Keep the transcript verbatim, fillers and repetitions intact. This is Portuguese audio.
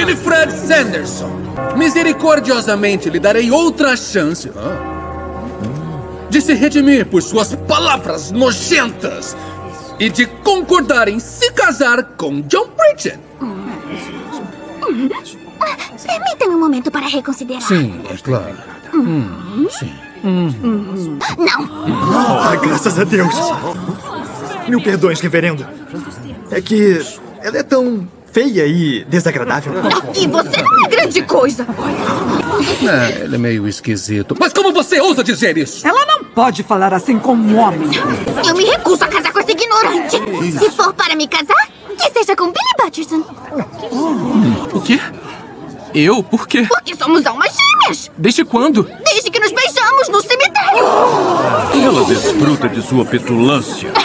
Winifred Sanderson, misericordiosamente lhe darei outra chance de se redimir por suas palavras nojentas e de concordar em se casar com John Pritchett. Permita-me um momento para reconsiderar. Sim, é claro. Hum, sim. Hum. Não. Ah, graças a Deus. Mil perdões, reverendo. É que ela é tão feia e desagradável. E você não é grande coisa. É, ele é meio esquisito. Mas como você ousa dizer isso? Ela não pode falar assim com um homem. Eu me recuso a casar com esse ignorante. Se for para me casar, que seja com Billy Butcherson. O quê? Eu? Por quê? Porque somos almas gêmeas. Desde quando? Desde que nos beijamos no cemitério. Ela desfruta de sua petulância.